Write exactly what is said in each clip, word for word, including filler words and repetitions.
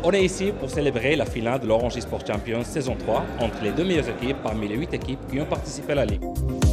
On est ici pour célébrer la finale de l'Orange eSport Champions saison trois entre les deux meilleures équipes parmi les huit équipes qui ont participé à la Ligue.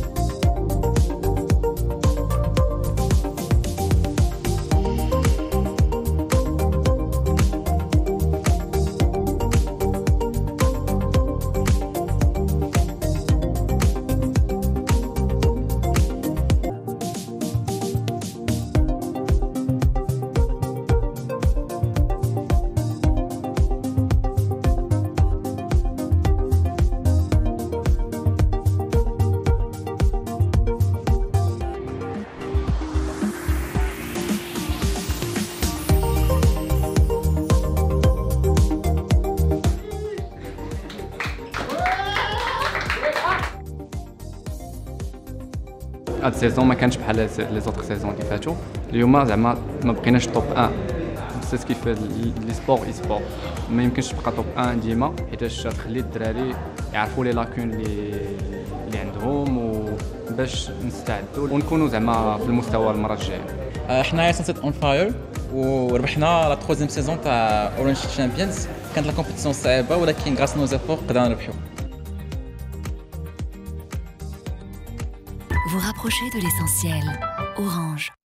هاد السيزون ما كانش بحال لي زوطر سيزون اللي فاتوا. اليوم زعما ما بقيناش توب واحد، بس كيف لي سبور اي سبور ما يمكنش تبقى توب واحد ديما، حيتاش تخلي الدراري يعرفوا لي لاكون اللي اللي عندهم وباش نستعدوا ونكونوا زعما في المستوى المره الجايه. حنايا سانسيت اون فاير وربحنا لا تروزيام سيزون تاع اورانج تشامبيونز. كانت لا كومبيتيسيون صعيبه ولكن غراس نو زيفور قدرنا نربحوا. Vous rapprochez de l'essentiel. Orange.